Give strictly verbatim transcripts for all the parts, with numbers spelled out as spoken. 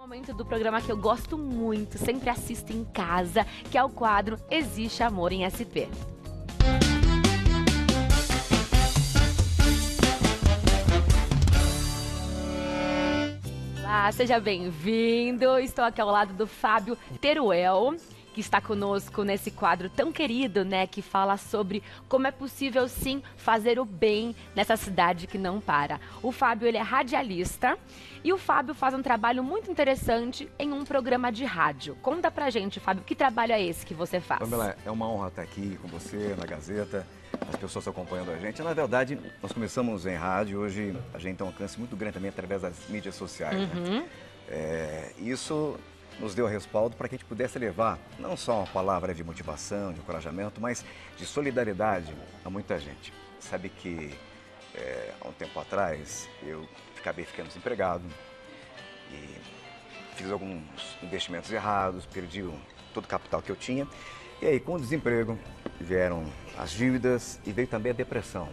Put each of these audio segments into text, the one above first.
Momento do programa que eu gosto muito, sempre assisto em casa, que é o quadro Existe Amor em S P. Olá, seja bem-vindo. Estou aqui ao lado do Fábio Teruel, que está conosco nesse quadro tão querido, né, que fala sobre como é possível, sim, fazer o bem nessa cidade que não para. O Fábio, ele é radialista e o Fábio faz um trabalho muito interessante em um programa de rádio. Conta pra gente, Fábio, que trabalho é esse que você faz? Pamela, é uma honra estar aqui com você, na Gazeta, as pessoas acompanhando a gente. Na verdade, nós começamos em rádio, hoje a gente tem um alcance muito grande também através das mídias sociais. Uhum. Né? É, isso nos deu respaldo para que a gente pudesse levar não só uma palavra de motivação, de encorajamento, mas de solidariedade a muita gente. Sabe que é, há um tempo atrás eu acabei ficando desempregado e fiz alguns investimentos errados, perdi o, todo o capital que eu tinha. E aí, com o desemprego, vieram as dívidas e veio também a depressão.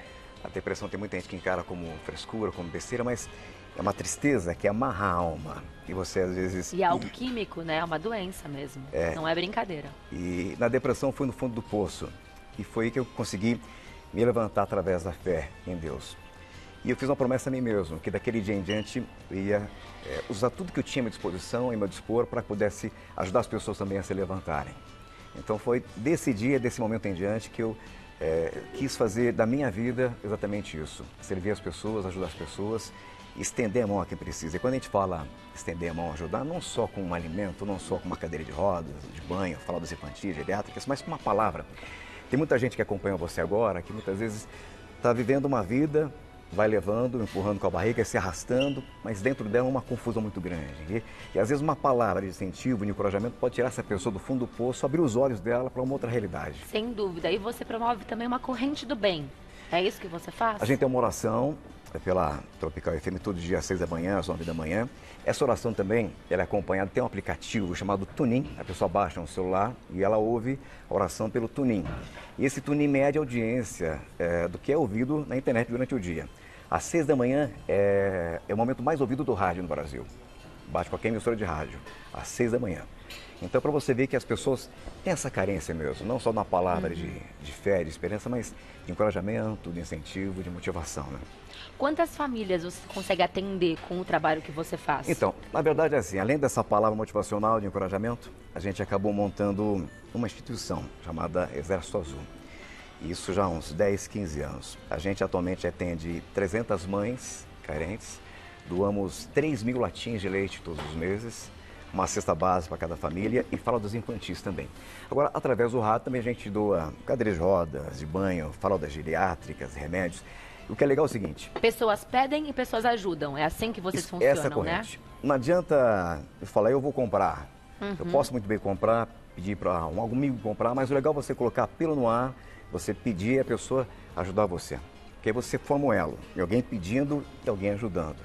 A depressão tem muita gente que encara como frescura, como besteira, mas é uma tristeza que amarra a alma. E você, às vezes... E é algo químico, né? É uma doença mesmo. É. Não é brincadeira. E na depressão fui no fundo do poço. E foi aí que eu consegui me levantar através da fé em Deus. E eu fiz uma promessa a mim mesmo, que daquele dia em diante eu ia é, usar tudo que eu tinha à minha disposição e meu dispor para que pudesse ajudar as pessoas também a se levantarem. Então foi desse dia, desse momento em diante, que eu é, quis fazer da minha vida exatamente isso. Servir as pessoas, ajudar as pessoas, estender a mão a quem precisa. E quando a gente fala estender a mão, ajudar, não só com um alimento, não só com uma cadeira de rodas, de banho, fraldas infantis, geriátricas, mas com uma palavra. Tem muita gente que acompanha você agora, que muitas vezes está vivendo uma vida, vai levando, empurrando com a barriga, se arrastando, mas dentro dela uma confusão muito grande. E, e às vezes uma palavra de incentivo, de encorajamento, pode tirar essa pessoa do fundo do poço, abrir os olhos dela para uma outra realidade. Sem dúvida. E você promove também uma corrente do bem. É isso que você faz? A gente tem uma oração pela Tropical F M todo dia às seis da manhã, às nove da manhã. Essa oração também ela é acompanhada, tem um aplicativo chamado Tunin. A pessoa baixa no celular e ela ouve a oração pelo Tunin. E esse Tunin mede a audiência é, do que é ouvido na internet durante o dia. Às seis da manhã é, é o momento mais ouvido do rádio no Brasil. Bate qualquer emissora de rádio, às seis da manhã. Então, para você ver que as pessoas têm essa carência mesmo, não só na palavra uhum. de, de fé, de esperança, mas de encorajamento, de incentivo, de motivação, né? Quantas famílias você consegue atender com o trabalho que você faz? Então, na verdade é assim, além dessa palavra motivacional de encorajamento, a gente acabou montando uma instituição chamada Exército Azul. Isso já há uns dez, quinze anos. A gente atualmente atende trezentas mães carentes, doamos três mil latinhas de leite todos os meses, uma cesta básica para cada família e fraldas infantis também. Agora, através do rádio também a gente doa cadeiras de rodas, de banho, fraldas geriátricas, remédios. O que é legal é o seguinte... Pessoas pedem e pessoas ajudam. É assim que vocês isso, funcionam, essa é corrente. Né? Não adianta eu falar, eu vou comprar. Uhum. Eu posso muito bem comprar, pedir para um amigo comprar, mas o legal é você colocar apelo no ar, você pedir a pessoa ajudar você. Porque aí você forma um elo, alguém pedindo e alguém ajudando.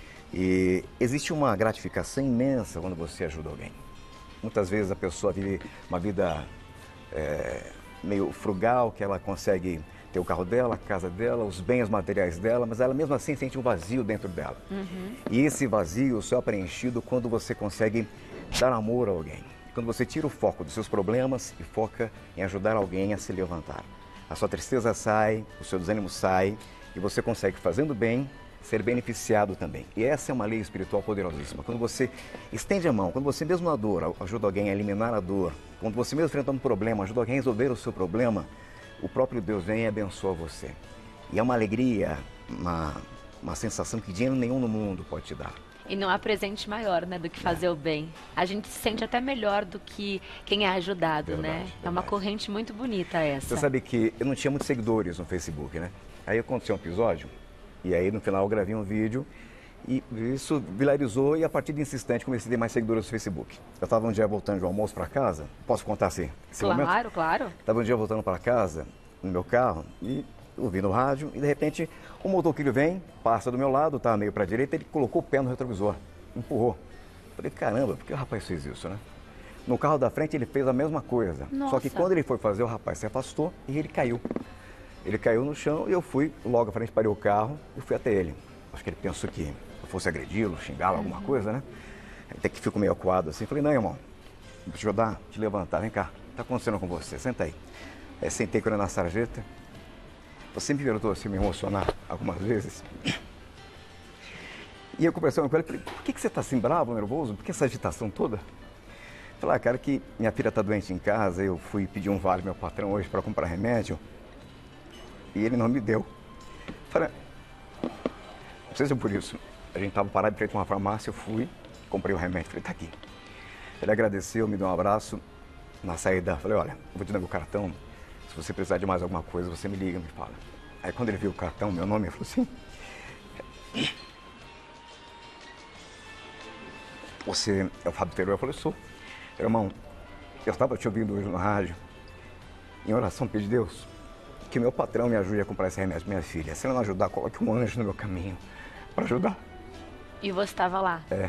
E existe uma gratificação imensa quando você ajuda alguém. Muitas vezes a pessoa vive uma vida é, meio frugal, que ela consegue ter o carro dela, a casa dela, os bens materiais dela, mas ela mesmo assim sente um vazio dentro dela. Uhum. E esse vazio só é preenchido quando você consegue dar amor a alguém. Quando você tira o foco dos seus problemas e foca em ajudar alguém a se levantar. A sua tristeza sai, o seu desânimo sai e você consegue, fazendo bem, ser beneficiado também. E essa é uma lei espiritual poderosíssima. Quando você estende a mão, quando você mesmo na dor ajuda alguém a eliminar a dor, quando você mesmo enfrentando um problema, ajuda alguém a resolver o seu problema, o próprio Deus vem e abençoa você. E é uma alegria, uma, uma sensação que dinheiro nenhum no mundo pode te dar. E não há presente maior, né, do que fazer é. o bem. A gente se sente até melhor do que quem é ajudado, verdade, né? Verdade. É uma corrente muito bonita essa. Você sabe que eu não tinha muitos seguidores no Facebook, né? Aí aconteceu um episódio, e aí no final eu gravei um vídeo, e isso viralizou, e a partir desse instante comecei a ter mais seguidores no Facebook. Eu estava um dia voltando de um almoço para casa, posso contar assim? Claro, momento? claro. Estava um dia voltando para casa, no meu carro, e ouvindo o rádio, e de repente um motoqueiro vem, passa do meu lado, tá meio para a direita, ele colocou o pé no retrovisor, empurrou. Falei, caramba, por que o rapaz fez isso, né? No carro da frente ele fez a mesma coisa, Nossa. Só que quando ele foi fazer, o rapaz se afastou e ele caiu. Ele caiu no chão e eu fui logo à frente, parei o carro e fui até ele. Acho que ele pensou que eu fosse agredi-lo, xingá-lo, alguma coisa, né? Até que fico meio acuado assim. Falei, não, irmão, vou te ajudar, te levantar. Vem cá, o que está acontecendo com você? Senta aí. Aí sentei com ele na sarjeta. Você me perguntou assim, me emocionar algumas vezes. E eu conversando com ele, falei, por que, que você está assim bravo, nervoso? Por que essa agitação toda? Falei, ah, cara, que minha filha está doente em casa, eu fui pedir um vale ao meu patrão hoje para comprar remédio e ele não me deu. Falei, não sei se é por isso. A gente estava parado de frente a uma farmácia, eu fui, comprei o remédio, falei, tá aqui. Ele agradeceu, me deu um abraço. Na saída, falei, olha, eu vou te dar meu cartão, se você precisar de mais alguma coisa, você me liga, me fala. Aí quando ele viu o cartão, meu nome, ele falou assim, você é o Fábio Teruel? Eu falei, sou. Irmão, eu estava te ouvindo hoje no rádio, em oração, pedi a Deus que meu patrão me ajude a comprar esse remédio, minha filha. Se ele não ajudar, coloque um anjo no meu caminho para ajudar. E você estava lá? É.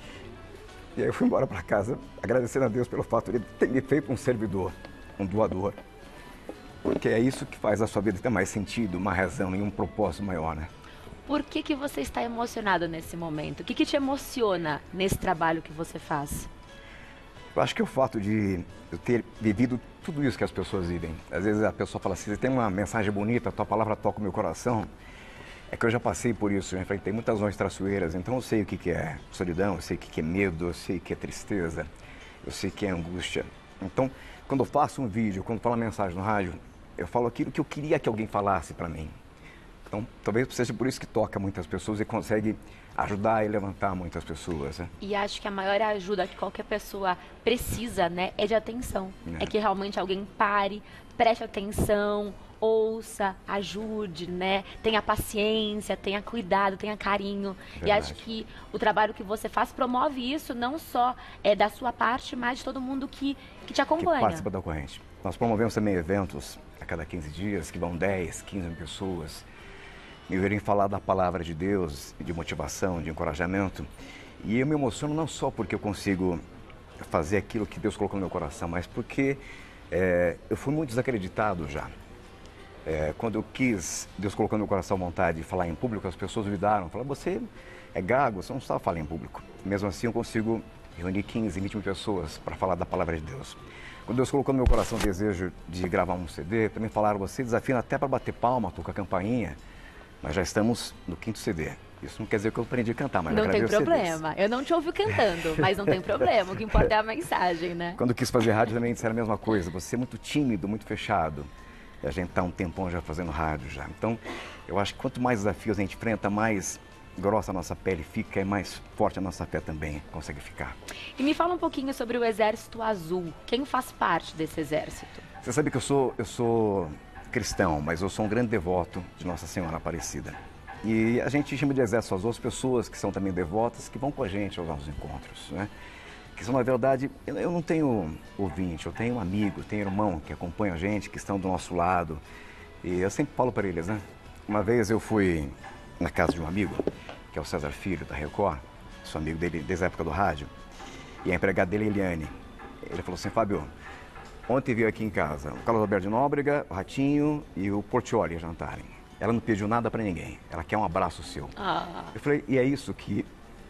E aí eu fui embora para casa, agradecendo a Deus pelo fato de ele ter me feito um servidor, um doador. Porque é isso que faz a sua vida ter mais sentido, uma razão e um propósito maior, né? Por que que você está emocionado nesse momento? O que que te emociona nesse trabalho que você faz? Eu acho que é o fato de eu ter vivido tudo isso que as pessoas vivem. Às vezes a pessoa fala assim, você tem uma mensagem bonita, a tua palavra toca o meu coração. É que eu já passei por isso, já enfrentei muitas noites traiçoeiras, então eu sei o que que é solidão, eu sei o que que é medo, eu sei o que é tristeza, eu sei o que é angústia. Então, quando eu faço um vídeo, quando eu falo uma mensagem no rádio, eu falo aquilo que eu queria que alguém falasse para mim. Então, talvez seja por isso que toca muitas pessoas e consegue ajudar e levantar muitas pessoas, né? E acho que a maior ajuda que qualquer pessoa precisa, né, é de atenção. É, é que realmente alguém pare, preste atenção, ouça, ajude, né? Tenha paciência, tenha cuidado, tenha carinho. Verdade. E acho que o trabalho que você faz promove isso, não só é da sua parte, mas de todo mundo que, que te acompanha. Que participa da corrente. Nós promovemos também eventos a cada quinze dias, que vão dez, quinze mil pessoas. Me verem falar da palavra de Deus, de motivação, de encorajamento. E eu me emociono não só porque eu consigo fazer aquilo que Deus colocou no meu coração, mas porque é, eu fui muito desacreditado já. É, quando eu quis, Deus colocou no meu coração a vontade de falar em público, as pessoas duvidaram, falaram, você é gago, você não sabe falar em público. Mesmo assim eu consigo reunir quinze, vinte mil pessoas para falar da palavra de Deus. Quando Deus colocou no meu coração o desejo de gravar um C D, também falaram, você desafina até para bater palma, tocar campainha. Nós já estamos no quinto C D. Isso não quer dizer que eu aprendi a cantar, mas não eu tem problema. C Ds. Eu não te ouvi cantando, mas não tem problema. O que importa é a mensagem, né? Quando eu quis fazer rádio também disseram a mesma coisa. Você é muito tímido, muito fechado. E a gente está um tempão já fazendo rádio já. Então, eu acho que quanto mais desafios a gente enfrenta, mais grossa a nossa pele fica e mais forte a nossa fé também consegue ficar. E me fala um pouquinho sobre o Exército Azul. Quem faz parte desse exército? Você sabe que eu sou, eu sou cristão, mas eu sou um grande devoto de Nossa Senhora Aparecida. E a gente chama de Exército Azul as pessoas que são também devotas, que vão com a gente aos nossos encontros, né? Que são, na verdade, eu, eu não tenho ouvinte, eu tenho um amigo, tenho irmão que acompanha a gente, que estão do nosso lado. E eu sempre falo para eles, né? Uma vez eu fui na casa de um amigo, que é o César Filho, da Record, sou amigo dele desde a época do rádio, e a empregada dele é Eliane. Ele falou assim, Fábio, ontem veio aqui em casa o Carlos Alberto de Nóbrega, o Ratinho e o Portioli jantarem. Ela não pediu nada para ninguém, ela quer um abraço seu. Ah. Eu falei, e é isso que,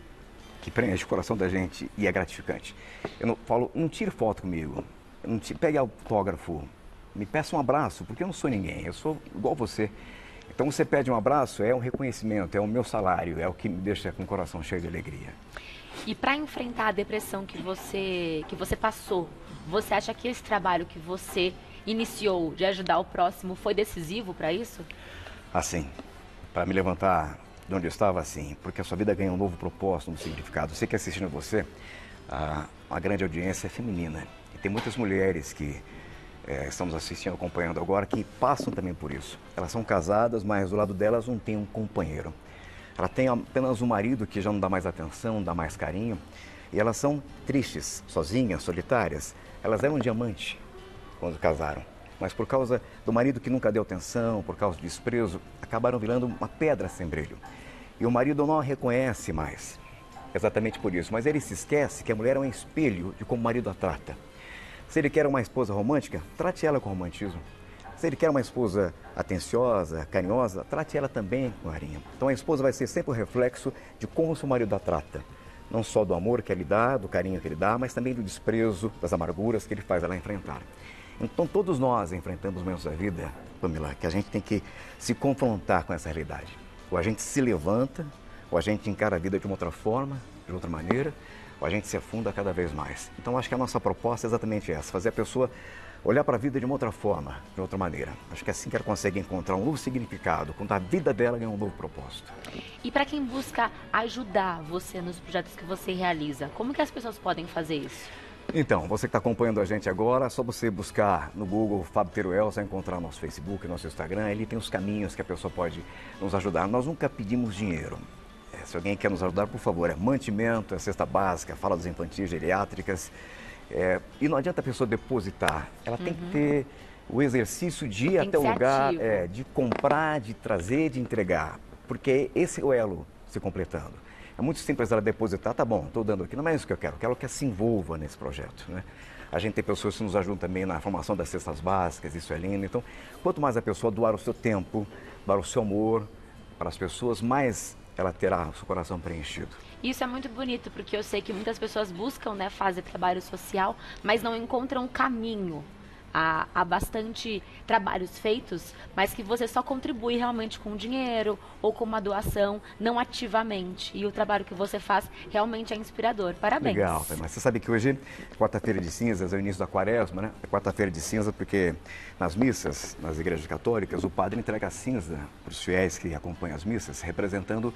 que preenche o coração da gente e é gratificante. Eu não falo, não tire foto comigo, não tire, pegue autógrafo, me peça um abraço, porque eu não sou ninguém, eu sou igual você. Então você pede um abraço, é um reconhecimento, é o meu salário, é o que me deixa com o coração cheio de alegria. E para enfrentar a depressão que você, que você passou, você acha que esse trabalho que você iniciou de ajudar o próximo foi decisivo para isso? Assim, para me levantar de onde eu estava, assim, porque a sua vida ganha um novo propósito, um significado. Eu sei que assistindo você, a, a grande audiência é feminina. E tem muitas mulheres que é, estamos assistindo, acompanhando agora, que passam também por isso. Elas são casadas, mas do lado delas não tem um companheiro. Ela tem apenas um marido que já não dá mais atenção, não dá mais carinho. E elas são tristes, sozinhas, solitárias. Elas eram um diamante quando casaram. Mas por causa do marido que nunca deu atenção, por causa do desprezo, acabaram virando uma pedra sem brilho. E o marido não a reconhece mais. Exatamente por isso. Mas ele se esquece que a mulher é um espelho de como o marido a trata. Se ele quer uma esposa romântica, trate ela com romantismo. Se ele quer uma esposa atenciosa, carinhosa, trate ela também com carinho. Então a esposa vai ser sempre o reflexo de como o seu marido a trata. não só do amor que ele dá, do carinho que ele dá, mas também do desprezo, das amarguras que ele faz ela enfrentar. Então todos nós enfrentamos momentos da vida, Pamela, que a gente tem que se confrontar com essa realidade. Ou a gente se levanta, ou a gente encara a vida de uma outra forma, de outra maneira, ou a gente se afunda cada vez mais. Então acho que a nossa proposta é exatamente essa, fazer a pessoa olhar para a vida de uma outra forma, de outra maneira. Acho que é assim que ela consegue encontrar um novo significado, quando a vida dela ganha um novo propósito. E para quem busca ajudar você nos projetos que você realiza, como que as pessoas podem fazer isso? Então, você que está acompanhando a gente agora, é só você buscar no Google Fábio Teruel, você vai encontrar nosso Facebook, nosso Instagram, ali tem os caminhos que a pessoa pode nos ajudar. Nós nunca pedimos dinheiro. É, se alguém quer nos ajudar, por favor, é mantimento, é cesta básica, fraldas infantis, geriátricas. É, e não adianta a pessoa depositar, ela uhum. tem que ter o exercício de ir até o lugar, é, de comprar, de trazer, de entregar, porque esse é o elo se completando. É muito simples ela depositar, tá bom, estou dando aqui, não é isso que eu quero, eu quero que ela se envolva nesse projeto, né? A gente tem pessoas que nos ajudam também na formação das cestas básicas, isso é lindo. Então, quanto mais a pessoa doar o seu tempo, doar o seu amor para as pessoas, mais ela terá o seu coração preenchido. Isso é muito bonito, porque eu sei que muitas pessoas buscam, né, fazer trabalho social, mas não encontram caminho. Há, há bastante trabalhos feitos, mas que você só contribui realmente com dinheiro ou com uma doação, não ativamente. E o trabalho que você faz realmente é inspirador. Parabéns. Legal, mas você sabe que hoje, quarta-feira de cinzas, é o início da quaresma, né? É quarta-feira de cinza porque nas missas, nas igrejas católicas, o padre entrega a cinza para os fiéis que acompanham as missas, representando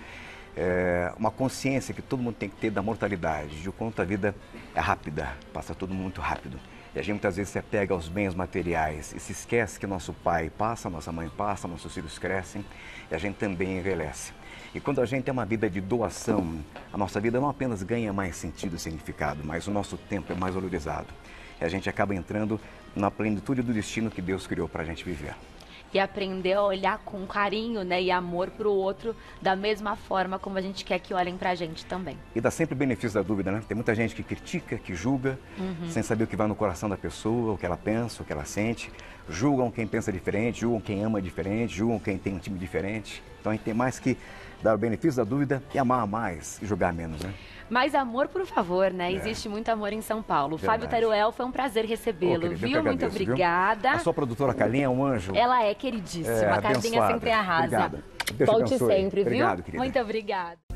é, uma consciência que todo mundo tem que ter da mortalidade, de o quanto a vida é rápida, passa tudo muito rápido. E a gente muitas vezes se apega aos bens materiais e se esquece que nosso pai passa, nossa mãe passa, nossos filhos crescem e a gente também envelhece. E quando a gente tem uma vida de doação, a nossa vida não apenas ganha mais sentido e significado, mas o nosso tempo é mais valorizado. E a gente acaba entrando na plenitude do destino que Deus criou para a gente viver. E aprender a olhar com carinho, né, e amor para o outro da mesma forma como a gente quer que olhem para a gente também. E dá sempre o benefício da dúvida, né? Tem muita gente que critica, que julga, uhum. sem saber o que vai no coração da pessoa, o que ela pensa, o que ela sente. Julgam quem pensa diferente, julgam quem ama diferente, julgam quem tem um time diferente. Então a gente tem mais que dar o benefício da dúvida e amar mais e julgar menos, né? Mais amor, por favor, né? É. Existe muito amor em São Paulo. Verdade. Fábio Teruel, foi um prazer recebê-lo, viu? Agradeço, muito obrigada. Viu? A sua produtora Carlinha é um anjo. Ela é queríssima. É, a Carlinha sempre arrasa. Obrigada. Deus Volte sempre, viu? Obrigado, querida. Muito obrigada.